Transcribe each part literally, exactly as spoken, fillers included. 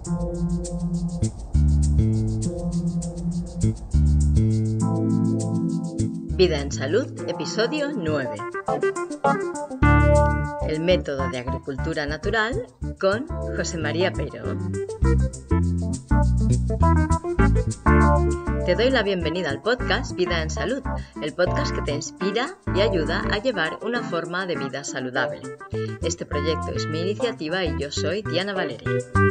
Vida en Salud, episodio nueve. El método de agricultura natural con José María Peiró. Te doy la bienvenida al podcast Vida en Salud, el podcast que te inspira y ayuda a llevar una forma de vida saludable. Este proyecto es mi iniciativa y yo soy Diana Valeri.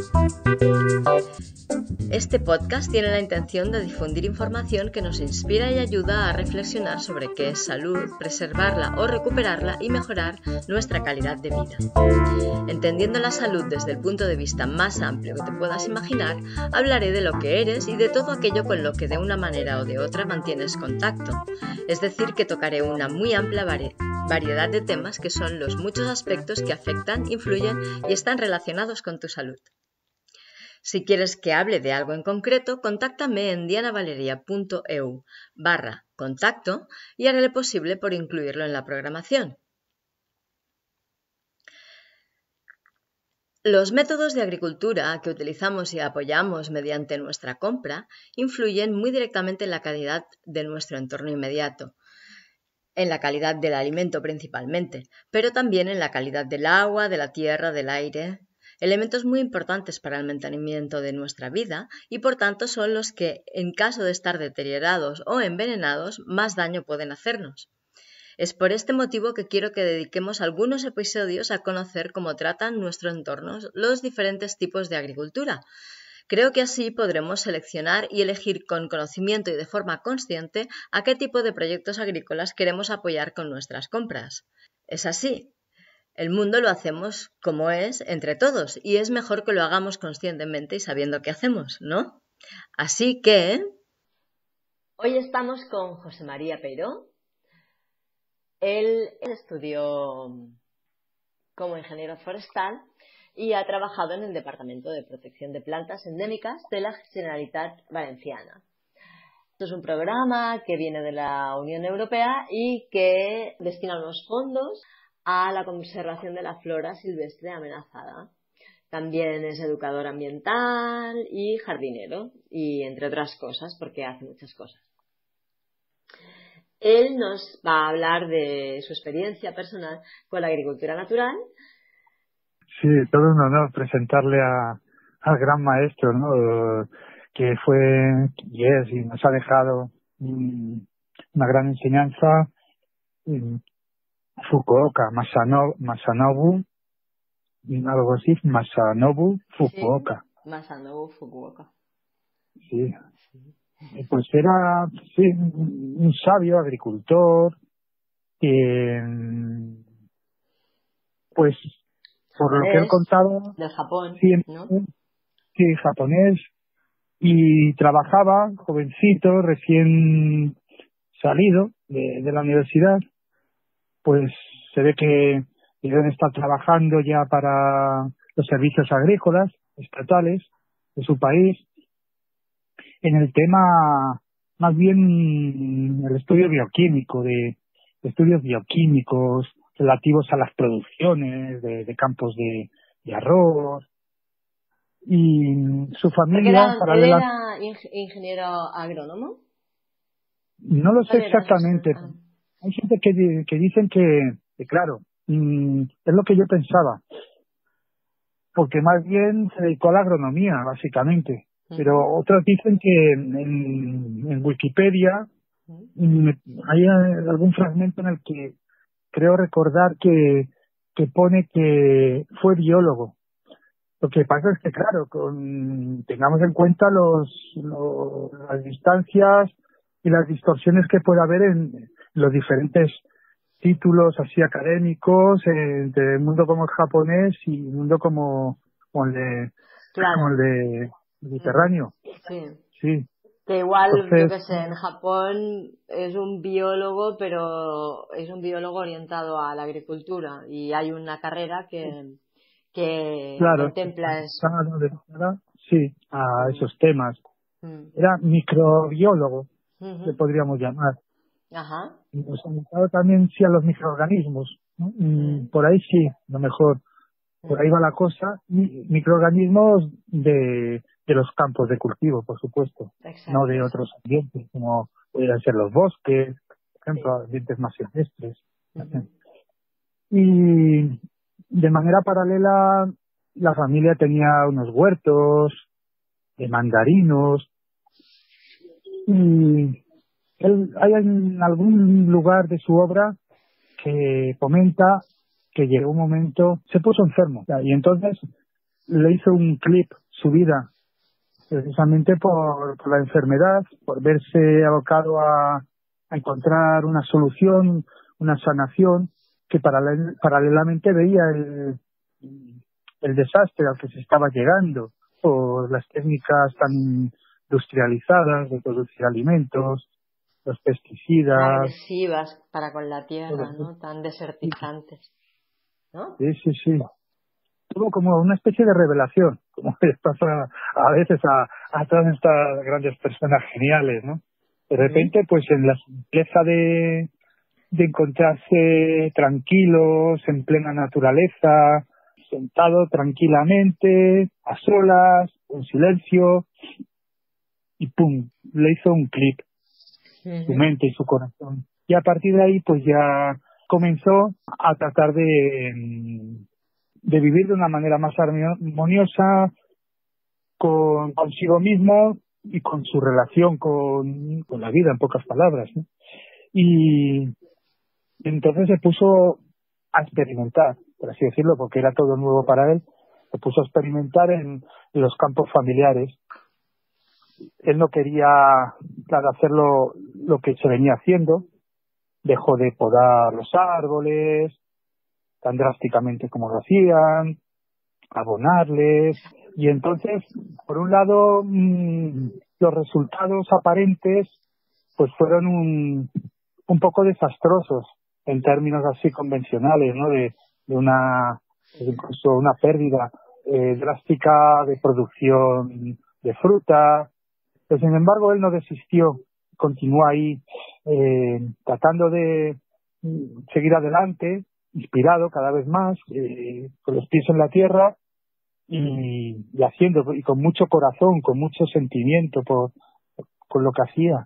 Este podcast tiene la intención de difundir información que nos inspira y ayuda a reflexionar sobre qué es salud, preservarla o recuperarla y mejorar nuestra calidad de vida. Entendiendo la salud desde el punto de vista más amplio que te puedas imaginar, hablaré de lo que eres y de todo aquello con lo que de una manera o de otra mantienes contacto. Es decir, que tocaré una muy amplia vari- variedad de temas que son los muchos aspectos que afectan, influyen y están relacionados con tu salud. Si quieres que hable de algo en concreto, contáctame en dianavaleria.eu barra contacto y haré lo posible por incluirlo en la programación. Los métodos de agricultura que utilizamos y apoyamos mediante nuestra compra influyen muy directamente en la calidad de nuestro entorno inmediato, en la calidad del alimento principalmente, pero también en la calidad del agua, de la tierra, del aire. Elementos muy importantes para el mantenimiento de nuestra vida y por tanto son los que, en caso de estar deteriorados o envenenados, más daño pueden hacernos. Es por este motivo que quiero que dediquemos algunos episodios a conocer cómo tratan nuestro entorno los diferentes tipos de agricultura. Creo que así podremos seleccionar y elegir con conocimiento y de forma consciente a qué tipo de proyectos agrícolas queremos apoyar con nuestras compras. Es así. El mundo lo hacemos como es entre todos y es mejor que lo hagamos conscientemente y sabiendo qué hacemos, ¿no? Así que hoy estamos con José María Peiró. Él estudió como ingeniero forestal y ha trabajado en el Departamento de Protección de Plantas Endémicas de la Generalitat Valenciana. Esto es un programa que viene de la Unión Europea y que destina unos fondos a la conservación de la flora silvestre amenazada. También es educador ambiental y jardinero, y entre otras cosas, porque hace muchas cosas. Él nos va a hablar de su experiencia personal con la agricultura natural. Sí, todo un honor presentarle a, al gran maestro, ¿no? Que fue y es y nos ha dejado mm, una gran enseñanza. mm, Fukuoka, Masano, Masanobu, algo así, Masanobu Fukuoka. Sí, Masanobu Fukuoka. Sí. sí. Pues era, sí, un sabio agricultor que, pues, por japonés, lo que él contaba, del Japón, sí, ¿no? Sí, japonés, y trabajaba, jovencito, recién salido de, de la universidad, pues se ve que deben estar trabajando ya para los servicios agrícolas estatales de su país, en el tema, más bien el estudio bioquímico, de, de estudios bioquímicos relativos a las producciones de, de campos de, de arroz, y su familia era, paralela. ¿Él era ingeniero agrónomo? No lo sé exactamente. Ah. Hay gente que, que dicen que, que claro, mm, es lo que yo pensaba, porque más bien se dedicó a la agronomía, básicamente. Uh-huh. Pero otros dicen que en, en Wikipedia uh-huh. mm, hay algún fragmento en el que creo recordar que, que pone que fue biólogo. Lo que pasa es que, claro, con, tengamos en cuenta los, los las distancias y las distorsiones que puede haber en los diferentes títulos así académicos entre el mundo como el japonés y el mundo como, como el de claro. como el de Mediterráneo. Sí. Sí. Que igual, Entonces, yo qué sé, en Japón es un biólogo, pero es un biólogo orientado a la agricultura y hay una carrera que, que claro, contempla eso. Claro, sí, a mm. esos temas. Mm. Era microbiólogo, uh-huh. le podríamos llamar. Ajá. Y nos ha dedicado también sí a los microorganismos, ¿no? Mm. Por ahí sí, a lo mejor. por ahí va la cosa, y microorganismos de, de los campos de cultivo, por supuesto, Exacto. no de otros ambientes, como podrían ser los bosques, por ejemplo, sí. ambientes más silvestres. Uh-huh. Y de manera paralela, la familia tenía unos huertos de mandarinos, y él, hay en algún lugar de su obra que comenta que llegó un momento, se puso enfermo, y entonces le hizo un clip su vida, precisamente por, por la enfermedad, por verse abocado a, a encontrar una solución, una sanación, que paralel, paralelamente veía el, el desastre al que se estaba llegando por las técnicas tan industrializadas de producir alimentos, los pesticidas. Agresivas para con la tierra, ¿no? Tan desertizantes, ¿no? Sí, sí, sí. Tuvo como una especie de revelación, como les pasa a veces a, a todas estas grandes personas geniales, ¿no? De repente, pues en la simpleza de, de encontrarse tranquilos, en plena naturaleza, sentado tranquilamente, a solas, en silencio, y pum, le hizo un clic, uh-huh. su mente y su corazón. Y a partir de ahí, pues ya comenzó a tratar de, de vivir de una manera más armoniosa con consigo mismo y con su relación con, con la vida, en pocas palabras, ¿no? Y entonces se puso a experimentar, por así decirlo, porque era todo nuevo para él, se puso a experimentar en, en los campos familiares. Él no quería, claro, hacer lo, lo que se venía haciendo, dejó de podar los árboles tan drásticamente como lo hacían, abonarles, y entonces, por un lado, mmm, los resultados aparentes pues fueron un, un poco desastrosos en términos así convencionales, ¿no? De, de una, incluso una pérdida eh, drástica de producción de fruta. Pero, sin embargo, él no desistió, continuó ahí eh, tratando de seguir adelante, inspirado cada vez más, eh, con los pies en la tierra y, y haciendo, y con mucho corazón, con mucho sentimiento por, por lo que hacía.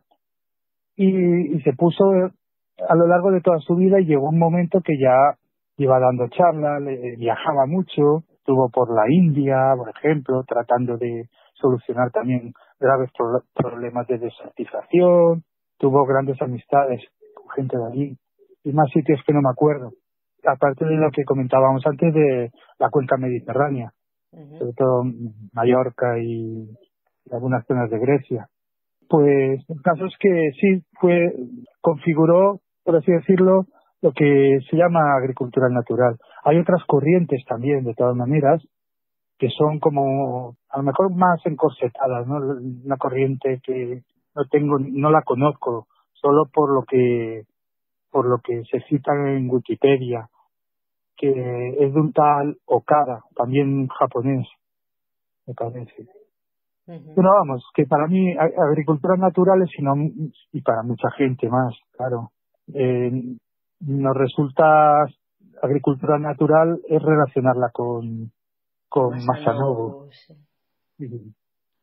Y, y se puso a lo largo de toda su vida, y llegó un momento que ya iba dando charlas, viajaba mucho, estuvo por la India, por ejemplo, tratando de solucionar también graves pro- problemas de desertización, tuvo grandes amistades con gente de allí, y más sitios que no me acuerdo, aparte de lo que comentábamos antes de la cuenca mediterránea, uh-huh. sobre todo Mallorca y, y algunas zonas de Grecia. Pues el caso es que sí, fue configuró, por así decirlo, lo que se llama agricultura natural. Hay otras corrientes también, de todas maneras, que son como, a lo mejor más encorsetadas, ¿no? Una corriente que no tengo, no la conozco, solo por lo que, por lo que se cita en Wikipedia, que es de un tal Okada, también japonés, me parece. Uh-huh. Pero vamos, que para mí agricultura natural es sino, y para mucha gente más, claro, eh, nos resulta agricultura natural es relacionarla con con Masanobu. Sí. Y,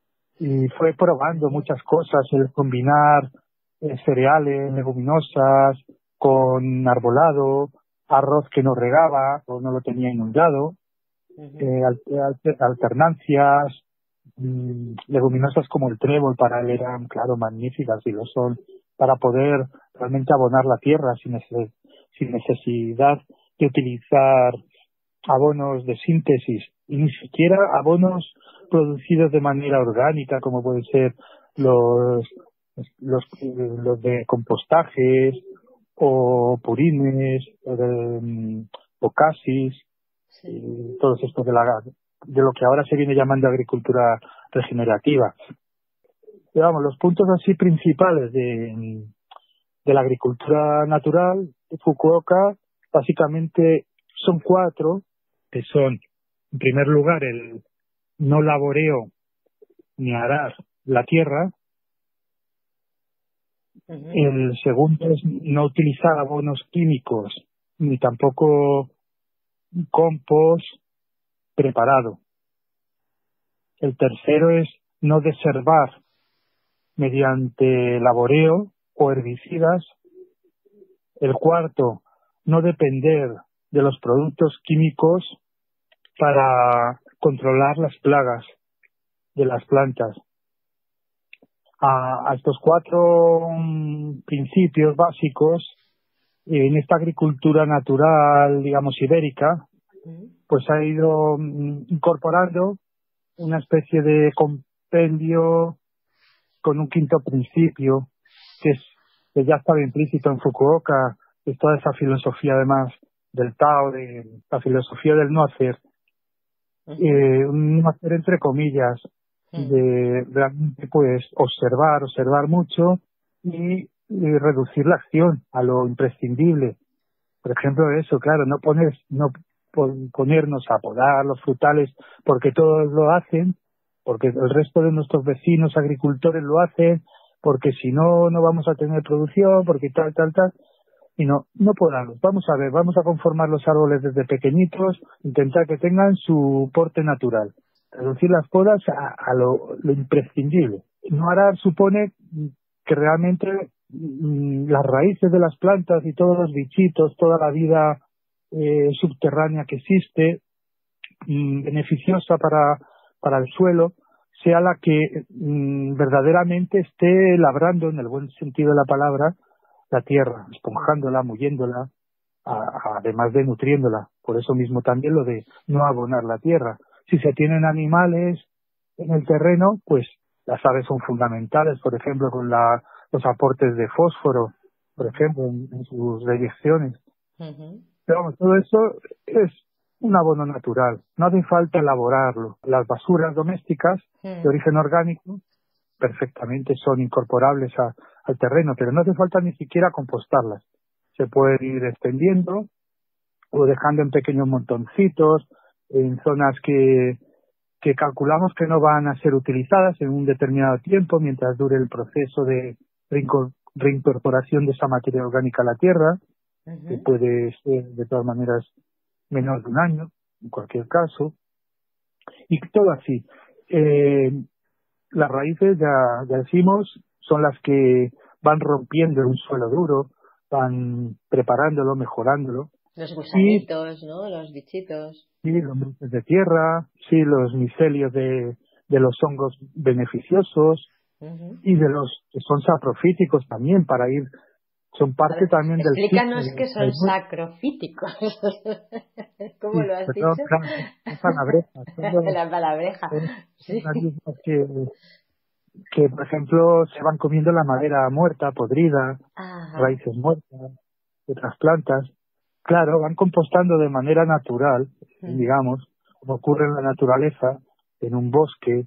y fue probando muchas cosas, el combinar eh, cereales, leguminosas, con arbolado, arroz que no regaba o no lo tenía inundado, uh-huh. eh, alter, alternancias, mmm, leguminosas como el trébol para él eran, claro, magníficas y lo son, para poder realmente abonar la tierra sin, neces- sin necesidad de utilizar abonos de síntesis y ni siquiera abonos producidos de manera orgánica como pueden ser los los, los de compostajes o purines o, de, o casis, sí. Todos estos de la de lo que ahora se viene llamando agricultura regenerativa. Pero vamos, los puntos así principales de, de la agricultura natural de Fukuoka básicamente son cuatro, que son, en primer lugar, el no laboreo ni arar la tierra. Uh-huh. El segundo es no utilizar abonos químicos, ni tampoco compost, preparado. El tercero es no deservar mediante laboreo o herbicidas. El cuarto, no depender de los productos químicos para controlar las plagas de las plantas. A, a estos cuatro um, principios básicos, en esta agricultura natural, digamos, ibérica, pues ha ido um, incorporando una especie de compendio con un quinto principio, que es que ya estaba implícito en Fukuoka, es toda esa filosofía además del Tao, de la filosofía del no hacer, eh, un no hacer entre comillas, de realmente pues observar, observar mucho y, y reducir la acción a lo imprescindible. Por ejemplo, eso, claro, no poner, no pon- ponernos a podar los frutales porque todos lo hacen, porque el resto de nuestros vecinos agricultores lo hacen, porque si no, no vamos a tener producción, porque tal, tal, tal. Y no, no podamos. Vamos a ver, vamos a conformar los árboles desde pequeñitos, intentar que tengan su porte natural. Reducir las podas a, a lo, lo imprescindible. No arar supone que realmente mm, las raíces de las plantas y todos los bichitos, toda la vida eh, subterránea que existe, mm, beneficiosa para, para el suelo, sea la que mm, verdaderamente esté labrando, en el buen sentido de la palabra, la tierra, esponjándola, muyéndola, a, a, además de nutriéndola. Por eso mismo también lo de no abonar la tierra. Si se tienen animales en el terreno, pues las aves son fundamentales, por ejemplo, con la, los aportes de fósforo, por ejemplo, en, en sus direcciones. Uh-huh. Pero vamos, todo eso es un abono natural, no hace falta elaborarlo. Las basuras domésticas uh-huh. de origen orgánico perfectamente son incorporables a, al terreno, pero no hace falta ni siquiera compostarlas. Se pueden ir extendiendo o dejando en pequeños montoncitos, en zonas que, que calculamos que no van a ser utilizadas en un determinado tiempo mientras dure el proceso de reincorporación de esa materia orgánica a la tierra, uh-huh. que puede ser de todas maneras menos de un año, en cualquier caso, y todo así. Eh, las raíces, ya, ya decimos, son las que van rompiendo un suelo duro, van preparándolo, mejorándolo. Los gusanitos, y, ¿no? Los bichitos. Sí, los brotes de tierra, sí, los micelios de, de los hongos beneficiosos uh-huh. y de los que son saprofíticos también para ir, son parte ver, también del ciclo. Explícanos qué son sacrofíticos. ¿Cómo sí, lo has perdón, dicho? Claro, son palabrejas. Son los, La palabreja. Son sí. que, que, por ejemplo, se van comiendo la madera muerta, podrida, Ajá. raíces muertas, otras plantas. Claro, van compostando de manera natural, mm. digamos, como ocurre en la naturaleza, en un bosque.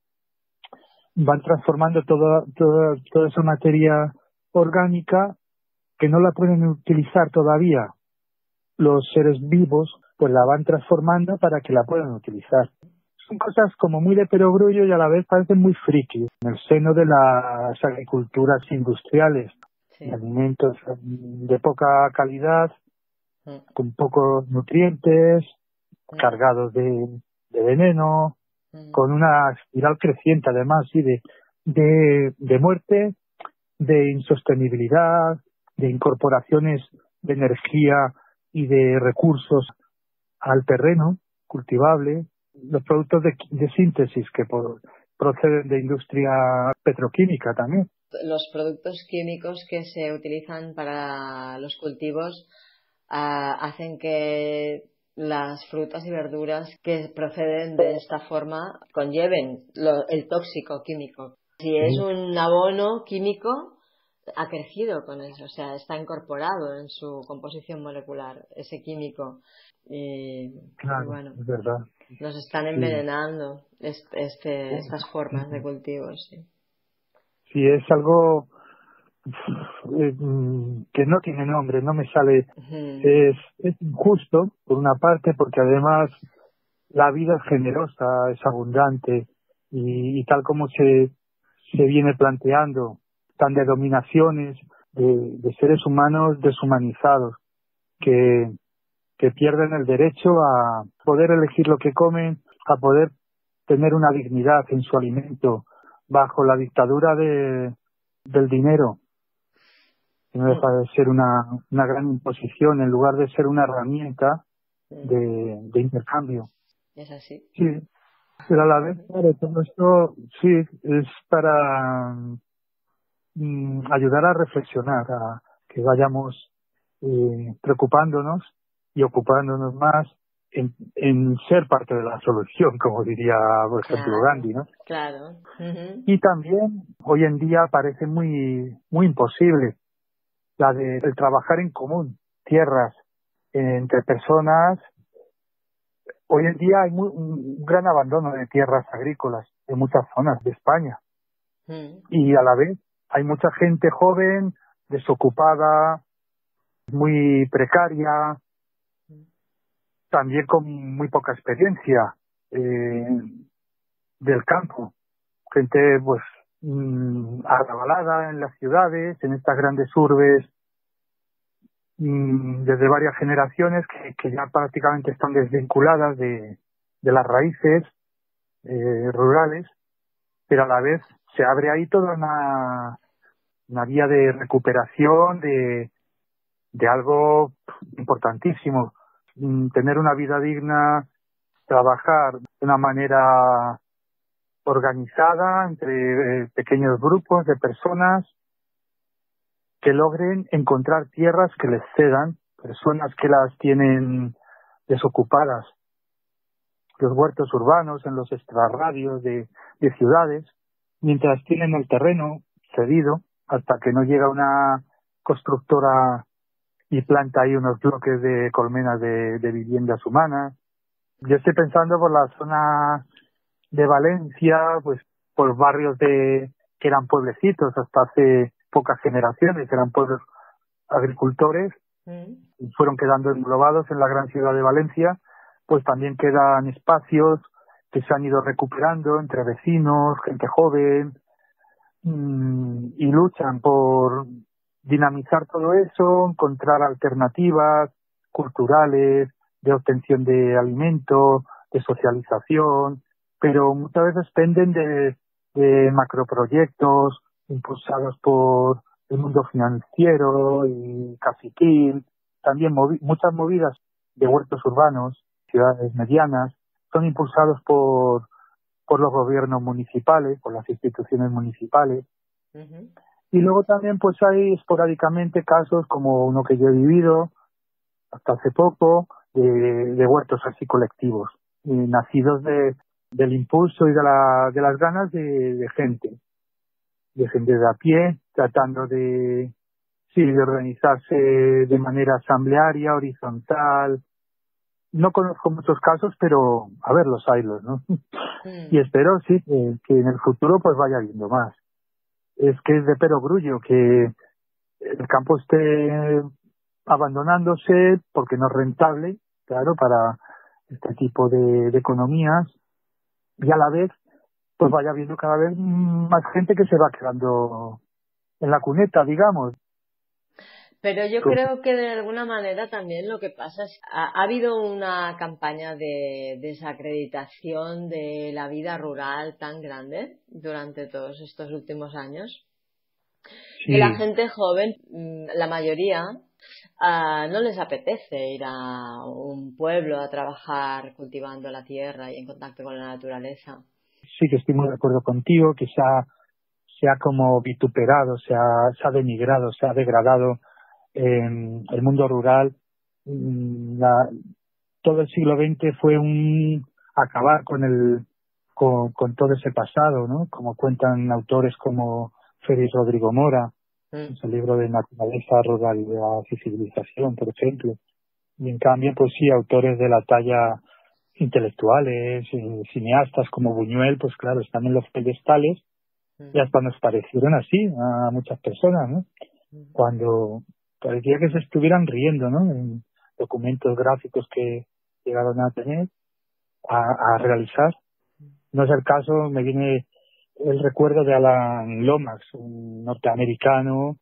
Van transformando toda, toda, toda esa materia orgánica que no la pueden utilizar todavía los seres vivos, pues la van transformando para que la puedan utilizar. Son cosas como muy de perogrullo y a la vez parecen muy frikis en el seno de las agriculturas industriales, sí. de alimentos de poca calidad, mm. con pocos nutrientes, mm. cargados de, de veneno, mm. con una espiral creciente además, sí, de, de, de muerte, de insostenibilidad, de incorporaciones de energía y de recursos al terreno cultivable, los productos de, de síntesis que por, proceden de industria petroquímica también. Los productos químicos que se utilizan para los cultivos uh, hacen que las frutas y verduras que proceden de esta forma conlleven lo, el tóxico químico. Si es un abono químico, ha crecido con eso, o sea, está incorporado en su composición molecular, ese químico. Y, claro, y bueno, es verdad. Nos están envenenando sí. este, este, estas formas de cultivos. Sí, sí es algo eh, que no tiene nombre, no me sale. Uh-huh. Es, es injusto, por una parte, porque además la vida es generosa, es abundante, y, y tal como se, se viene planteando, tan de dominaciones de, de seres humanos deshumanizados que, que pierden el derecho a, poder elegir lo que comen, a poder tener una dignidad en su alimento bajo la dictadura de, del dinero, que no deja de ser una, una gran imposición en lugar de ser una herramienta de, de intercambio. Es así. Sí, pero a la vez, claro, todo esto sí es para mm, ayudar a reflexionar, a que vayamos eh, preocupándonos y ocupándonos más en, en ser parte de la solución, como diría, por ejemplo, Claro, Gandhi, ¿no? claro. Uh-huh. Y también hoy en día parece muy muy imposible la de el trabajar en común, tierras eh, entre personas. Hoy en día hay muy, un gran abandono de tierras agrícolas en muchas zonas de España. Uh-huh. Y a la vez hay mucha gente joven, desocupada, muy precaria, también con muy poca experiencia eh, del campo. Gente pues mmm, arrabalada en las ciudades, en estas grandes urbes, mmm, desde varias generaciones que, que ya prácticamente están desvinculadas de, de las raíces eh, rurales, pero a la vez se abre ahí toda una, una vía de recuperación de, de algo importantísimo. Mm, tener una vida digna, trabajar de una manera organizada entre eh, pequeños grupos de personas que logren encontrar tierras que les cedan, personas que las tienen desocupadas, los huertos urbanos en los extrarradios de, de ciudades, mientras tienen el terreno cedido hasta que no llega una constructora y planta ahí unos bloques de colmenas de, de viviendas humanas. Yo estoy pensando por la zona de Valencia, pues por barrios de que eran pueblecitos hasta hace pocas generaciones, eran pueblos agricultores, Mm. y fueron quedando englobados en la gran ciudad de Valencia, pues también quedan espacios que se han ido recuperando entre vecinos, gente joven, mmm, y luchan por dinamizar todo eso, encontrar alternativas culturales, de obtención de alimento, de socialización, pero muchas veces penden de, de macroproyectos impulsados por el mundo financiero y caciquil, también movi- muchas movidas de huertos urbanos, ciudades medianas, son impulsados por, por los gobiernos municipales, por las instituciones municipales. Uh-huh. Y luego también pues hay esporádicamente casos como uno que yo he vivido hasta hace poco, de, de huertos así colectivos, eh, nacidos de del impulso y de, la, de las ganas de, de gente, de gente de a pie, tratando de, sí, de organizarse de manera asamblearia, horizontal. No conozco muchos casos, pero a ver, los haylos, ¿no? Mm. Y espero, sí, que, que en el futuro pues vaya habiendo más. Es que es de perogrullo que el campo esté abandonándose porque no es rentable, claro, para este tipo de, de economías, y a la vez pues vaya habiendo cada vez más gente que se va quedando en la cuneta, digamos. Pero yo Pues, creo que de alguna manera también lo que pasa es ha, ha habido una campaña de desacreditación de la vida rural tan grande durante todos estos últimos años, que la sí, gente joven, mm, la mayoría, ah, no les apetece ir a un pueblo a trabajar cultivando la tierra y en contacto con la naturaleza. sí que estoy muy de acuerdo contigo, que se ha, se ha como vituperado, se ha, se ha denigrado, se ha degradado en el mundo rural. Mm, la- todo el siglo veinte fue un acabar con el con, con todo ese pasado, ¿no? Como cuentan autores como Félix Rodrigo Mora, Mm. en su libro de Naturaleza, Ruralidad y Civilización, por ejemplo. Y en cambio, pues sí, autores de la talla intelectuales, eh, cineastas como Buñuel, pues claro, están en los pedestales y Mm. hasta nos parecieron así a muchas personas, ¿no? Mm. Cuando parecía que se estuvieran riendo, ¿no? En documentos gráficos que llegaron a tener, a, a realizar. No es el caso, me viene el recuerdo de Alan Lomax, un norteamericano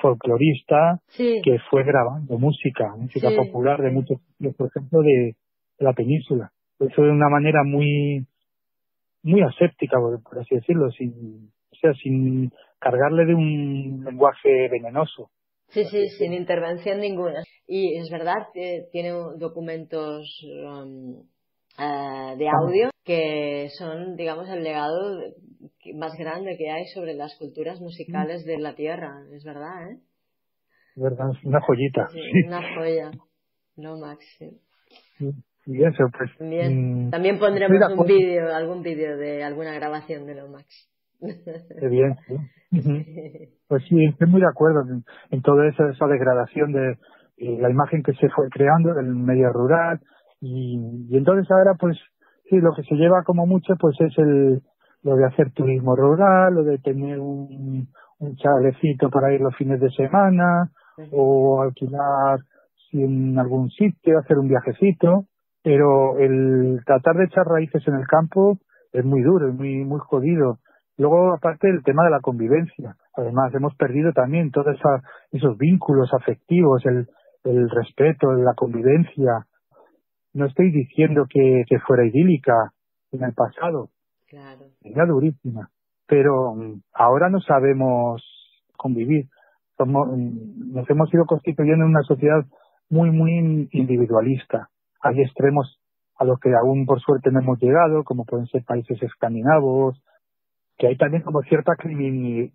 folclorista Sí, que fue grabando música, música sí, popular de sí. muchos, por ejemplo, de, de la península. Eso de una manera muy muy aséptica, por, por así decirlo, sin, o sea, sin cargarle de un lenguaje venenoso. Sí, sí, sin intervención ninguna. Y es verdad que tiene documentos um, uh, de audio que son, digamos, el legado más grande que hay sobre las culturas musicales de la Tierra. Es verdad, ¿eh? Es verdad, es una joyita. Sí, Sí. una joya. Lomax, sí. Y eso, pues... También, mmm, también estoy de pondremos un acuerdo. vídeo, algún vídeo de alguna grabación de Lomax. Qué bien, sí. Ujú. Pues sí, estoy muy de acuerdo en, en toda esa, esa degradación de eh, la imagen que se fue creando del medio rural y, y entonces ahora pues sí, lo que se lleva como mucho pues es el lo de hacer turismo rural, lo de tener un, un chalecito para ir los fines de semana o alquilar sí, en algún sitio, hacer un viajecito, pero el tratar de echar raíces en el campo es muy duro, es muy muy jodido. Luego, aparte, el tema de la convivencia. Además, hemos perdido también todos esa, esos vínculos afectivos, el, el respeto, la convivencia. No estoy diciendo que, que fuera idílica en el pasado, Claro. era durísima, pero mm, ahora no sabemos convivir. Somos, mm, nos hemos ido constituyendo en una sociedad muy, muy individualista. Hay extremos a los que aún por suerte no hemos llegado, como pueden ser países escandinavos, que hay también como cierta crimini-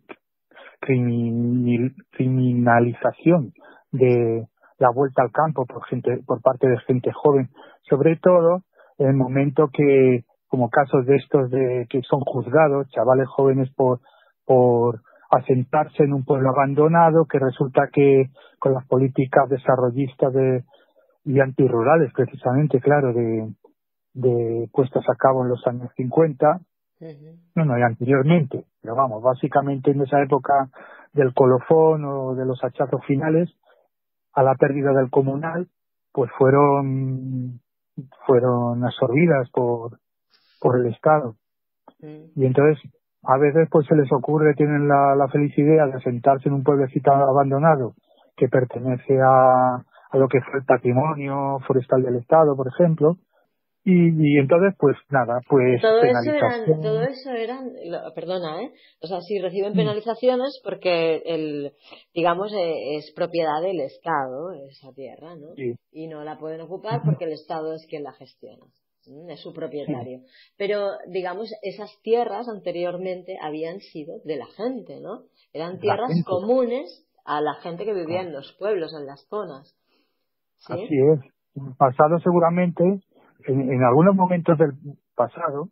crimini- criminalización de la vuelta al campo por gente, por parte de gente joven, sobre todo en el momento que, como casos de estos de que son juzgados, chavales jóvenes por, por asentarse en un pueblo abandonado, que resulta que con las políticas desarrollistas de, y antirrurales precisamente, claro, de, de puestas a cabo en los años cincuenta, Uh-huh. no, no, y anteriormente, pero vamos, básicamente en esa época del colofón o de los hachazos finales a la pérdida del comunal, pues fueron fueron absorbidas por por el Estado. Uh-huh. Y entonces a veces pues se les ocurre, tienen la, la feliz idea de sentarse en un pueblecito abandonado que pertenece a, a lo que fue el patrimonio forestal del Estado, por ejemplo, y, y entonces pues nada, pues Todo eso eran, todo penalización. eso eran, lo- perdona, ¿eh? O sea, sí reciben Mm, penalizaciones porque el, digamos, eh, es propiedad del Estado esa tierra, ¿no? sí, Y no la pueden ocupar ujú, porque el Estado es quien la gestiona, ¿m? Es su sí, propietario. Pero, digamos, esas tierras anteriormente habían sido de la gente, ¿no? Eran de la tierras gente. comunes a la gente que vivía Claro. en los pueblos, en las zonas, Así ¿sí? es. En el pasado seguramente, en, en algunos momentos del pasado,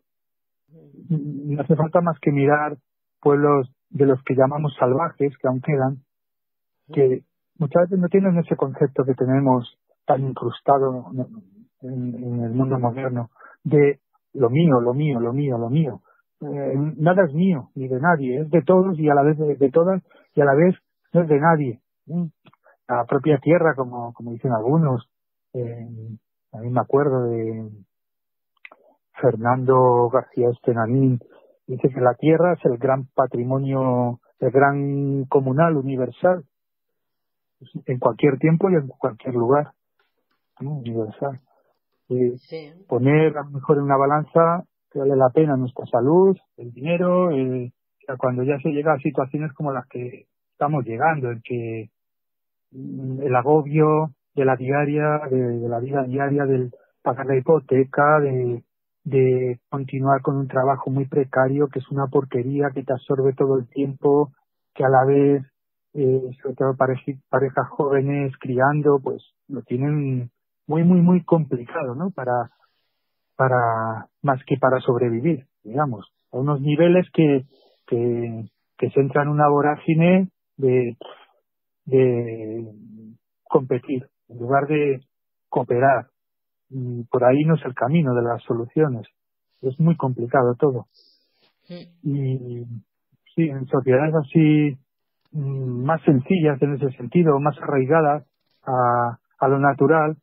mm, no hace falta más que mirar pueblos de los que llamamos salvajes, que aún quedan, que muchas veces no tienen ese concepto que tenemos tan incrustado en, en el mundo moderno, de lo mío, lo mío, lo mío, lo mío. Eh, nada es mío, ni de nadie, es de todos y a la vez de, de todas, y a la vez no es de nadie. Mm. La propia tierra, como, como dicen algunos. Eh, a mí me acuerdo de Fernando García Estenanín, dice que la tierra es el gran patrimonio, el gran comunal universal, en cualquier tiempo y en cualquier lugar, ¿no? Universal. Eh, Sí. poner a lo mejor en una balanza que vale la pena nuestra salud, el dinero, eh, o sea, cuando ya se llega a situaciones como las que estamos llegando, en que mm, el agobio de la diaria, de, de la vida diaria, del pagar la hipoteca, de, de continuar con un trabajo muy precario, que es una porquería, que te absorbe todo el tiempo, que a la vez, eh, sobre todo pareja- parejas jóvenes criando, pues lo tienen muy, muy, muy complicado, ¿no? Para, para, más que para sobrevivir, digamos, a unos niveles que, que, que se entra en una vorágine de de competir, en lugar de cooperar. Y por ahí no es el camino de las soluciones. Es muy complicado todo. Y sí, en sociedades así mm, más sencillas en ese sentido, más arraigadas a, a lo natural,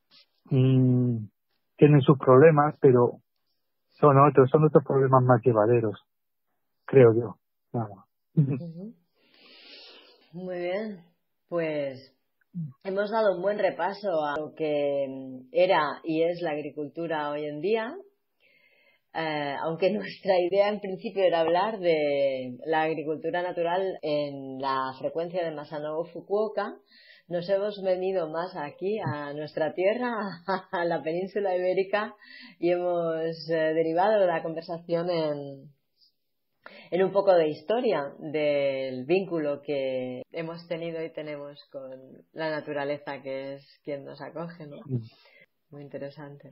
mm, tienen sus problemas, pero son otros, son otros problemas más llevaderos, creo yo. Vamos. Ujú. Muy bien, pues hemos dado un buen repaso a lo que era y es la agricultura hoy en día, eh, aunque nuestra idea en principio era hablar de la agricultura natural en la frecuencia de Masanobu Fukuoka. Nos hemos venido más aquí a nuestra tierra, a la península ibérica, y hemos eh, derivado la conversación en, en un poco de historia del vínculo que hemos tenido y tenemos con la naturaleza, que es quien nos acoge, ¿no? Muy interesante.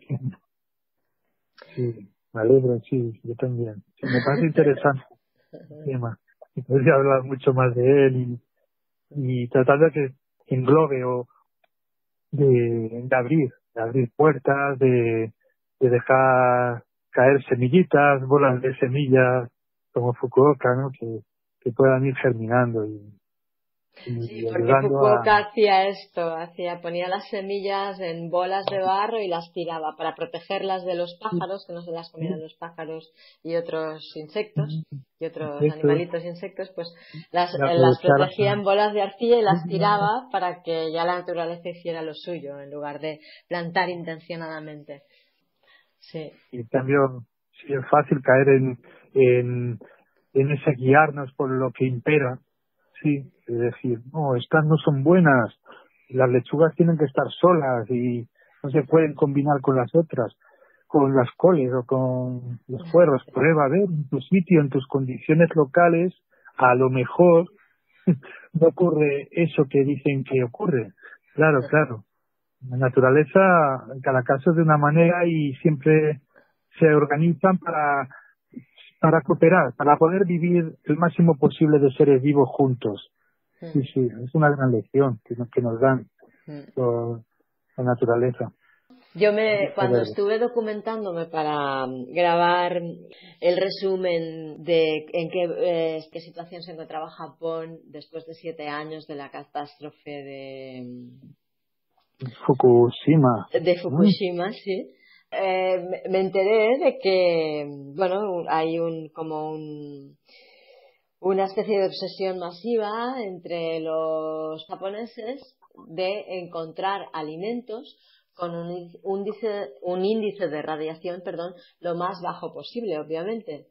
Sí, me alegro, sí, yo también. Sí, me parece interesante el tema. Y podría hablar mucho más de él y, y tratar de que englobe o de, de abrir, de abrir puertas, de, de dejar caer semillitas, bolas de semillas como Fukuoka, ¿no? Que, que puedan ir germinando y, y Sí, porque ayudando a... Fukuoka hacía esto, hacía, ponía las semillas en bolas de barro y las tiraba para protegerlas de los pájaros, que no se las comieran los pájaros y otros insectos, y otros Insectos, animalitos insectos, pues las, y eh, las aprovechar protegía en bolas de arcilla y las tiraba para que ya la naturaleza hiciera lo suyo, en lugar de plantar intencionadamente. Sí. y en cambio, sí es fácil caer en, en, en ese guiarnos por lo que impera, sí, es decir, no, estas no son buenas, las lechugas tienen que estar solas y no se pueden combinar con las otras, con las coles o con los puerros. Prueba a ver en tu sitio, en tus condiciones locales, a lo mejor no ocurre eso que dicen que ocurre. Claro, claro. La naturaleza, en cada caso es de una manera y siempre se organizan para, para cooperar, para poder vivir el máximo posible de seres vivos juntos. Sí, sí, es una gran lección que nos, que nos dan por la naturaleza. Yo me, cuando estuve documentándome para grabar el resumen de en qué, eh, qué situación se encontraba Japón después de siete años de la catástrofe de Fukushima. de Fukushima, sí, eh, me, me enteré de que, bueno, hay un como un una especie de obsesión masiva entre los japoneses de encontrar alimentos con un índice, un índice de radiación, perdón, lo más bajo posible, obviamente.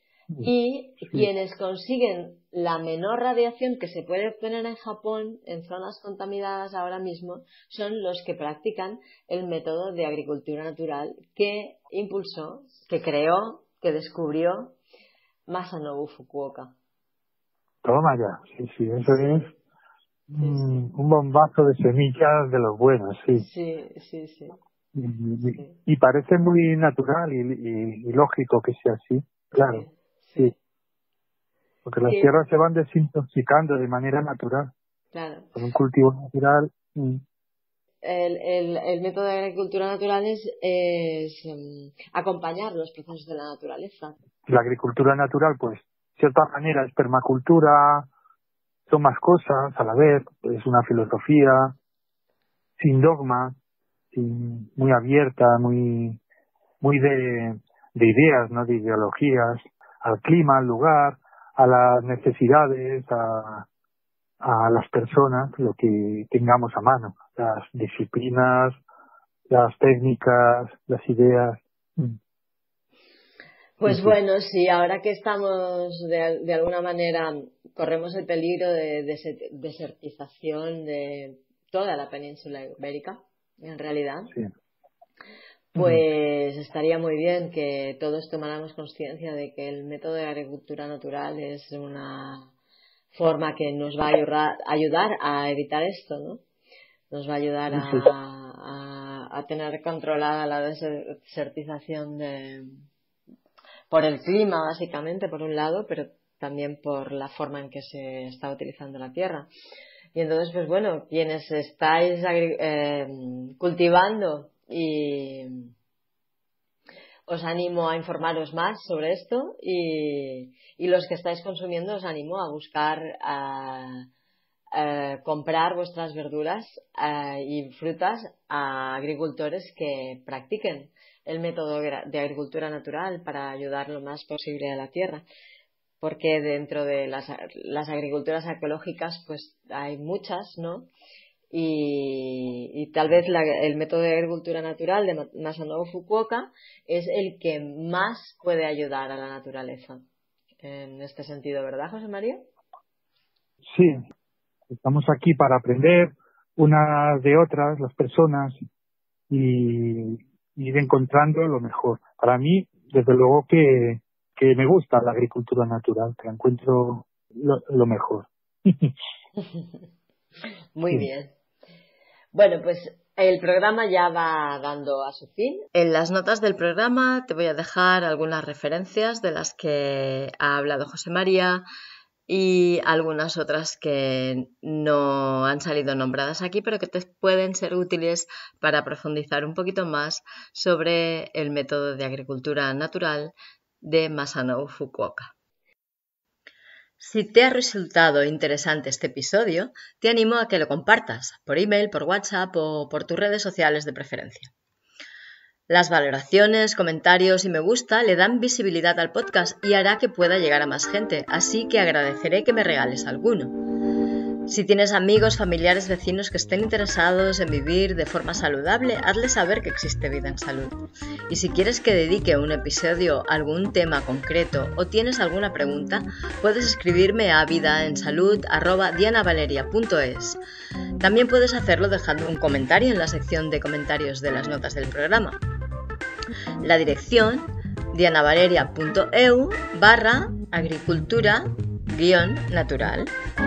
Y quienes consiguen la menor radiación que se puede obtener en Japón, en zonas contaminadas ahora mismo, son los que practican el método de agricultura natural que impulsó, que creó, que descubrió Masanobu Fukuoka. Toma ya, sí, sí, eso sí. es mm, sí, sí. Un bombazo de semillas de los buenos, sí. Sí, sí, sí. Y, y, y parece muy natural y, y, y lógico que sea así, claro. Sí. sí. Porque las sí. tierras se van desintoxicando de manera natural. Claro. Con un cultivo natural. Mm. El, el, el método de agricultura natural es, es um, acompañar los procesos de la naturaleza. La agricultura natural, pues, de cierta manera es permacultura, son más cosas a la vez, es una filosofía sin dogma, sin, muy abierta, muy muy de, de ideas, no de ideologías, al clima, al lugar, a las necesidades, a, a las personas, lo que tengamos a mano, las disciplinas, las técnicas, las ideas. Pues sí, bueno, sí, ahora que estamos de, de alguna manera, corremos el peligro de, de desertización de toda la península ibérica, en realidad. Sí. Pues estaría muy bien que todos tomáramos conciencia de que el método de agricultura natural es una forma que nos va a ayudar, ayudar a evitar esto, ¿no? Nos va a ayudar a, a, a tener controlada la desertización de, por el clima, básicamente, por un lado, pero también por la forma en que se está utilizando la tierra. Y entonces, pues bueno, quienes estáis eh, cultivando, y os animo a informaros más sobre esto, y, y los que estáis consumiendo os animo a buscar a, a comprar vuestras verduras a, y frutas a agricultores que practiquen el método de agricultura natural para ayudar lo más posible a la tierra, porque dentro de las, las agriculturas ecológicas pues hay muchas, ¿no? y, y tal vez la, el método de agricultura natural de Masanobu Fukuoka es el que más puede ayudar a la naturaleza en este sentido, ¿verdad, José María? Sí, estamos aquí para aprender unas de otras, las personas, y ir encontrando lo mejor. Para mí, desde luego que, que me gusta la agricultura natural, que encuentro lo, lo mejor. Muy sí. bien. Bueno, pues el programa ya va dando a su fin. En las notas del programa te voy a dejar algunas referencias de las que ha hablado José María y algunas otras que no han salido nombradas aquí, pero que te pueden ser útiles para profundizar un poquito más sobre el método de agricultura natural de Masanobu Fukuoka. Si te ha resultado interesante este episodio, te animo a que lo compartas por email, por WhatsApp o por tus redes sociales de preferencia. Las valoraciones, comentarios y me gusta le dan visibilidad al podcast y hará que pueda llegar a más gente, así que agradeceré que me regales alguno. Si tienes amigos, familiares, vecinos que estén interesados en vivir de forma saludable, hazles saber que existe Vida en Salud. Y si quieres que dedique un episodio a algún tema concreto o tienes alguna pregunta, puedes escribirme a vidaensalud arroba dianavaleria punto es. También puedes hacerlo dejando un comentario en la sección de comentarios de las notas del programa. La dirección dianavaleria.eu barra agricultura guión natural.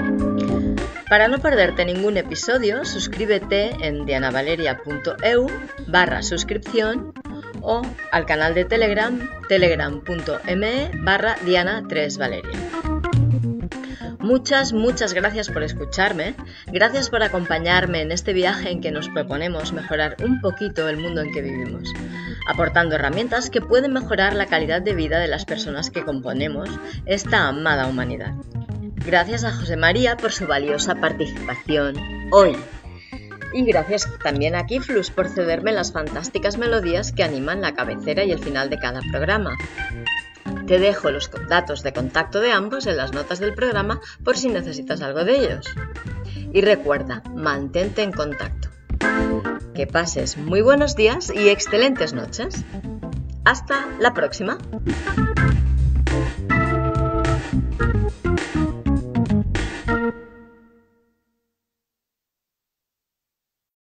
Para no perderte ningún episodio, suscríbete en dianavaleria.eu barra suscripción o al canal de Telegram telegram.me barra diana tres valeria. Muchas, muchas gracias por escucharme, gracias por acompañarme en este viaje en que nos proponemos mejorar un poquito el mundo en que vivimos, aportando herramientas que pueden mejorar la calidad de vida de las personas que componemos esta amada humanidad. Gracias a José María por su valiosa participación hoy. Y gracias también a Kiflus por cederme las fantásticas melodías que animan la cabecera y el final de cada programa. Te dejo los datos de contacto de ambos en las notas del programa por si necesitas algo de ellos. Y recuerda, mantente en contacto. Que pases muy buenos días y excelentes noches. Hasta la próxima.